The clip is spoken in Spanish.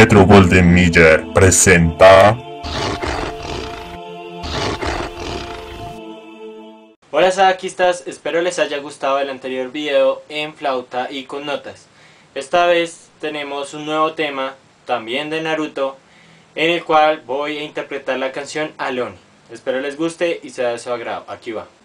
Metro Golden Miller presenta... Hola Sadakistas, espero les haya gustado el anterior video en flauta y con notas. Esta vez tenemos un nuevo tema, también de Naruto, en el cual voy a interpretar la canción Alone. Espero les guste y sea de su agrado. Aquí va.